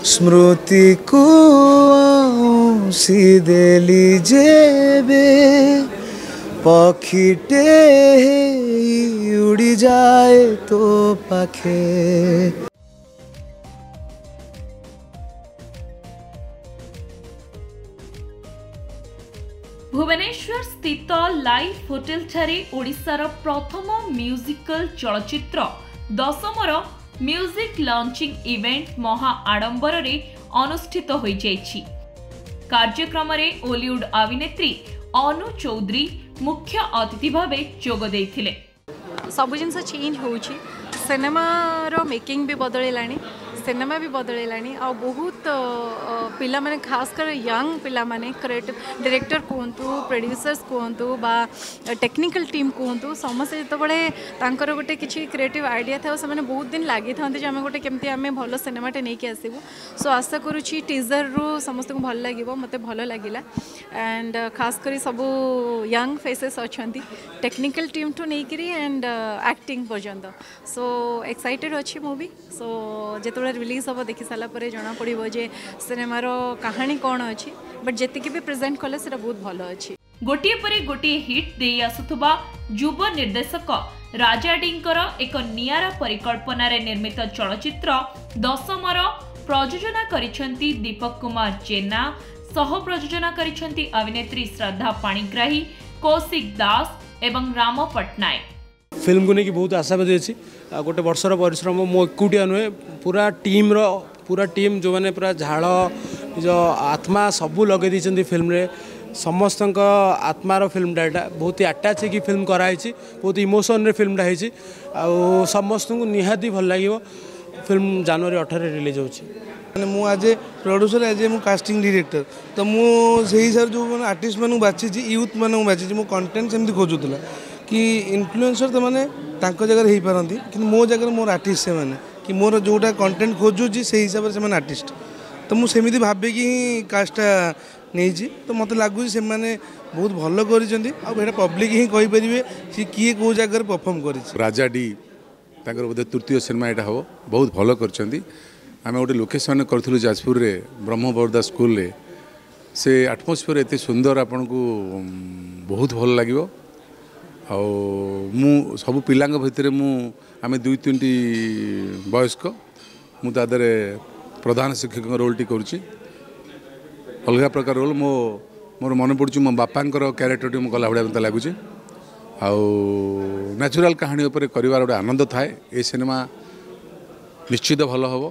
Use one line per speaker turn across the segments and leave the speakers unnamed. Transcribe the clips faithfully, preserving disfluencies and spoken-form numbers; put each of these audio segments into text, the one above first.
स्मृति को आउंसी देली जेबे पक्षीटे उड़ी जाए तो पाखे।
भुवनेश्वर स्थित लाइफ होटेल ठारे ओडिशार प्रथम म्यूजिकल चलचित्र दशमर म्यूजिक लॉन्चिंग इवेंट महा आडंबर रे अनुष्ठित होई जायछि। कार्यक्रम रे बॉलीवुड अभिनेत्री अनु चौधरी मुख्य अतिथि भावे जोग देइथिले।
सब जिनस चेंज होउछि, सिनेमा रो मेकिंग भी बदलिलानी, सिनेमा भी बदलिलानी आ बहुत पिला माने खास कर यंग पिला माने क्रिएटिव डायरेक्टर कहतु, प्रोड्यूसर्स कहतु बा टेक्निकल टीम कहतु, समस्त जो बड़े तांकर गोटे किछि क्रिएटिव आइडिया था से माने बहुत दिन लागि थांते जे हमें गोटे केमती हमें भलो सिनेमाटे नै के आसीबो। सो आशा करूछि टीजर रो समस्त को भल लागिवो, मते भलो लागिला। एंड खास करी सब यंग फेसेस अछंती, टेक्निकल टीम टू नै करी एंड एक्टिंग पर्यंत। सो एक्साइटेड अछि मूवी। सो जेतबे रिलीज हम देखि सारा पर जना पड़ो जे सिनेमार कहानी कौन अच्छी, बट जी भी प्रेजेंट कले से बहुत भल अच्छी।
गोटे परे गोटे हिट दे आसुथुबा युव निर्देशक राजा डींकर एक नियारा परिकल्पना रे निर्मित चलचित्र दशमर प्रयोजना करिसेंती दीपक कुमार जेना, सह प्रयोजना करिसेंती अभिनेत्री श्रद्धा पाणिग्राही, कौशिक दास एवं राम पटनायक।
फिल्म को लेकिन बहुत आशावादी अच्छी। गोटे वर्षर परिश्रम मो एकुटिया नुहे, पूरा टीम रो पूरा टीम जो मैंने पूरा झाड़ जो आत्मा सबू लगे दी फिल्म रे, समस्त आत्मार फिल्मटा यहाँ बहुत ही आटाच की फिल्म कराई, बहुत इमोशन रे फिल्मटा होती आ समस्त को निहाती भल लगे। फिल्म जनवरी अठारह रिलीज होची।
मु आज प्रोड्यूसर आज मु कास्टिंग डायरेक्टर तो मुझे हिसाब जो आर्टिस्ट मानू बाची यूथ मानू बाची मो कंटेंट सेमती खोजुला कि इन्फ्लुएंसर तो मैंने तांको जगह हो पारती कि मो जगह मोर आर्टिस्ट से मैंने कि मोर जोटा कंटेंट खोजुची से हिसाब से मैंने आर्टिस्ट तो मुझे सेमती भावे कि कास्टा नहीं तो मत लगुच से मैंने बहुत भल कर पब्लिक ही कहींपर सी किए कौ जगह परफॉर्म कर।
राजा डी तांकर बोधे तृतीय सिनेमा यहाँ हम बहुत भल कर आम गोटे लोकेशन करूँ जाजपुर रे ब्रह्म बरदा स्कूल रे, से आटमोस्फियर एत सुंदर आपन को बहुत भल लगे। मु सब पिला भितर मु आम दुई तीन वयस्क मुझे प्रधान शिक्षक रोल टी करुँची, अलग प्रकार रोल मो मोर मन पड़ू मो बापा क्यारेक्टर टी गला भाया मत लगुच। नेचुरल कहानी उपर कर गोटे आनंद थाए। ये सिनेमा निश्चित भल हम।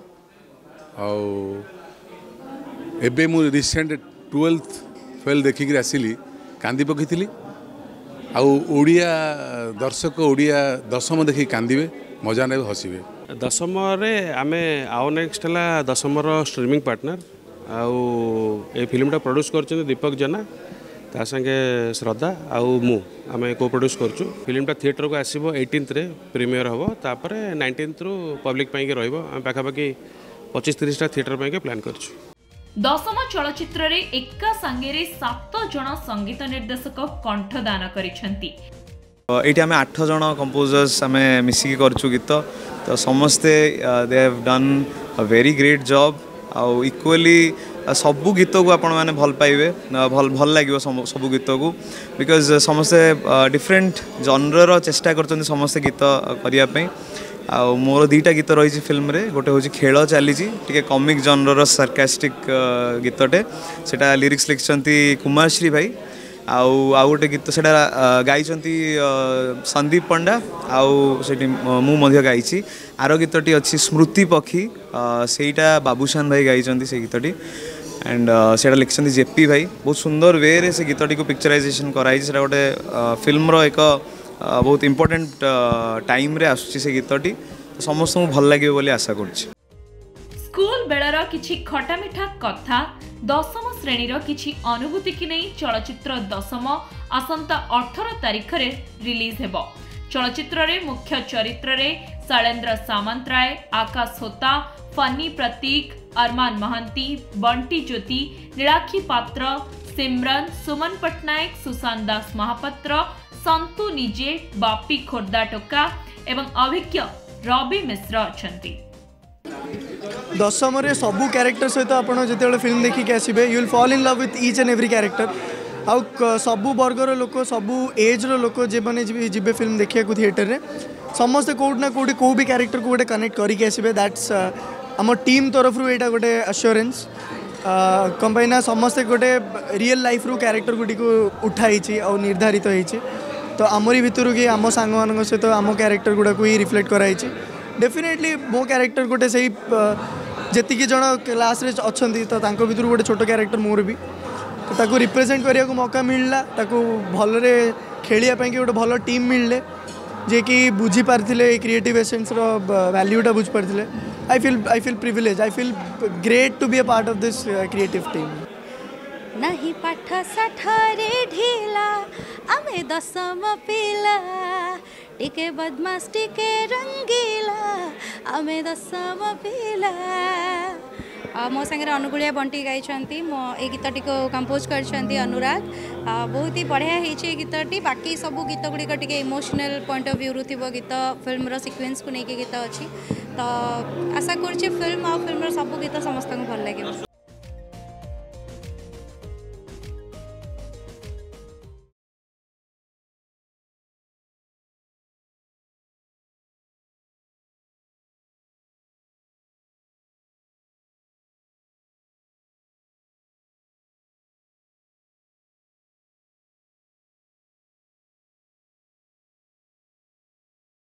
एबे मु रिसेंट ट्वेल्थ फेल देखिक आसिली कांदी पकईली। आड़िया दर्शक ओडिया दशम देखिए कांदे मजा ने हसबे।
दशम आम आउ नेक्स्ट है दशमर स्ट्रीमिंग पार्टनर आउ ए फिल्मटा प्रोड्यूस कर दीपक जेना ता संगे श्रद्धा आउ मु आम को प्रोड्यूस करूँ। फिल्मटा थिएटर को आसो एटीनथ रे प्रीमियर हम, तापर नाइनटीनथ रु पब्लिक रही पाखापाखि पच्चीस तीसटा थिएटर पे प्लान करूँ।
दशम चलचित्र रे एका संगे सात जन संगीत निर्देशक कंठदान करिसेंती।
ये आम आठ जन कंपोजर्स आम मिसिकी करछु गीत तो समस्ते they have done a very great job. आउ इक्वली सबू गीत को आपण मैंने भल पाइबे, भल भल लगे सबू गीत को, बिकज समस्ते डिफरेंट जनर चेष्टा करछन समस्ते गीत करने। आ मोर दीटा गीत रही फिल्म रे, गोटे हूँ खेल चली टे कॉमिक जनर सार्कास्टिक गीतटे सेटा लिरिक्स लिखिंट कुमारश्री भाई। आउ आउ गोटे गीत से गाई संदीप पंडा आउ से मुझे गाई। आर गीतटी अच्छी स्मृति पक्षी सेटा बाबूशान भाई गाई से गीतटी एंड से लिखिंट जेपी भाई। बहुत सुंदर वे रे से गीतटी को पिक्चराइजेशन कराई। गोटे फिल्म एक बहुत इम्पोर्टेंट टाइम रे आसुची से गीतटी तो समस्त भल लगे बोली आशा करुच्ची।
स्कूल बेलर किछि खटा मिठा कथा दशम श्रेणीर किछि अनुभूति की नहीं चलचित्र दशम आसंता अठारह तारिख रे रिलीज हेबो। चलचित्र रे मुख्य चरित्र रे शैलेंद्र सामंतराय, आकाश होता, फनी प्रतीक, अरमान महंती, बंटी ज्योति, नीलाक्षी पात्र, सिमरन, सुमन पटनायक, सुशांत दास महापात्र, संतु निजे, बापी खोर्दा टोका एवं अभिज्ञ रवि मिश्र अछंती।
दशम रे सबू क्यारेक्टर सहित आप जो फिल्म देखिक आसबे you will fall in love with each and every character आउ सबू वर्गर लोक सबू एज रो लोक जे मैंने जी फिल्म देखा थिएटर रे समस्ते कौटना कौटी कौ भी क्यारेक्टर को गोटे कनेक्ट करके आसबे दैट्स आम टीम तरफ रू यहाँ गोटे अश्योरेंस कम पाई ना समस्ते गोटे रियल लाइफ रू क्यारेक्टर गुटी को उठाई और निर्धारित होती तो आमरी भितर कि आम सांग मान सहित आम क्यारेक्टर गुड़ा को ही रिफ्लेक्ट कराई डेफिनेटली मो क्यारेक्टर गोटे से जी जन क्लास रे अच्छा तो तांको भितर गोटे छोट क्यारेक्टर मोर भी तो ताको रिप्रेजेंट करने को मौका मिलला ताको भलरे खेलिया पाई गोटे भल टीम मिलले जे कि बुझी पारथिले क्रिएटिव एसेंस रो वैल्यूटा बुझी पारथिले I feel I feel privilege I feel great to be a part of this creative team
नहीं पाठ साठरे ढीला आमे दशम पिला टिके बदमाश टिके रंगीला आमे दशम पिला मो सागर अनुगुलिया बंटी गाई मो ए गीतटी को कंपोज कर अनुराग बहुत ही बढ़िया होती गीतटी बाकी सब गीत गुड़िक टे इमोशनल पॉइंट ऑफ व्यू थी गीत फिल्म सिक्वेन्स को लेकिन गीत अच्छी तो आशा कर फिल्म आ फिल्म सब गीत समस्त भल लगे।